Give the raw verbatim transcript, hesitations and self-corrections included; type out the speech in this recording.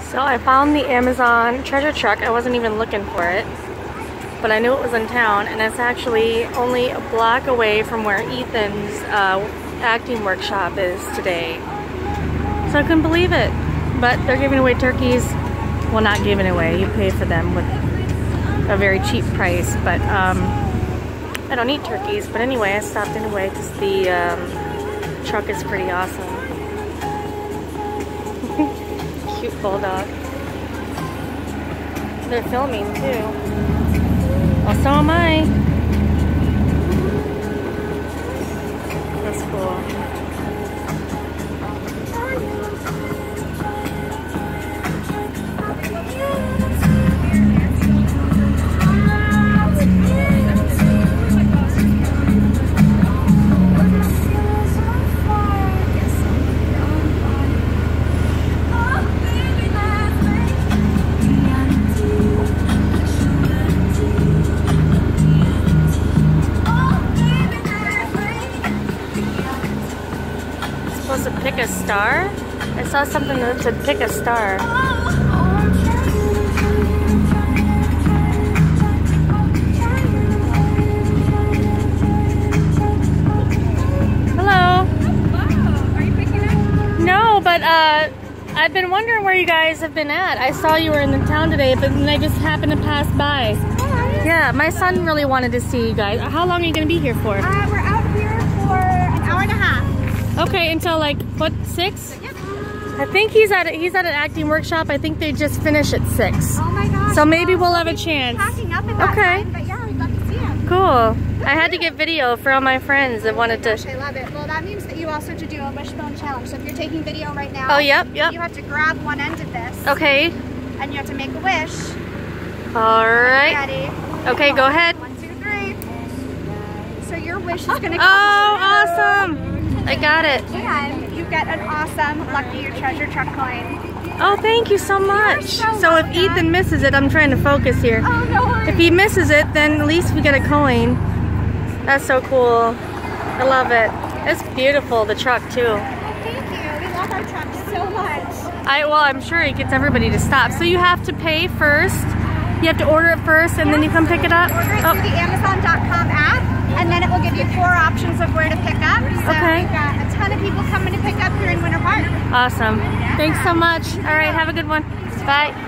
So I found the Amazon treasure truck. I wasn't even looking for it, but I knew it was in town, and it's actually only a block away from where Ethan's uh, acting workshop is today. So I couldn't believe it. But they're giving away turkeys. Well, not giving away. You pay for them with a very cheap price. But um, I don't eat turkeys. But anyway, I stopped anyway because the um, truck is pretty awesome. Cute bulldog. They're filming too. Well, so am I. That's cool. To pick a star? I saw something that said pick a star. Hello. Wow. Are you picking up? No, but uh, I've been wondering where you guys have been at. I saw you were in the town today, but then I just happened to pass by. Hi. Yeah, my son really wanted to see you guys. How long are you going to be here for? Uh, we're out here for an hour and a half. Okay, until like, what, six? Yep. I think he's at he's at an acting workshop. I think they just finish at six. Oh my gosh. So maybe we'll we'll have a chance. Packing up at that Okay. time, but yeah, we'd love to see him. Cool. I had to get video for all my friends that wanted Gosh, to. I love it. Well, that means that you also have to do a wishbone challenge. So if you're taking video right now, Oh, yep, yep. you have to grab one end of this. Okay. And you have to make a wish. All right. Ready? Okay, go ahead. One, two, three. So your wish is gonna come Oh, true. awesome. I got it. And you get an awesome Lucky Treasure Truck coin. Oh, thank you so much. so So if welcome. Ethan misses it, I'm trying to focus here. Oh, no worries. If he misses it, then at least we get a coin. That's so cool. I love it. It's beautiful, the truck too. Thank you. We love our truck so much. I well, I'm sure it gets everybody to stop. So you have to pay first. You have to order it first, and then you come pick it up. Order it Oh. through the Amazon dot com app, and then it will give you four options of where to pick up. So Okay. we've got a ton of people coming to pick up here in Winter Park. Awesome. Thanks so much. All right, have a good one. Bye.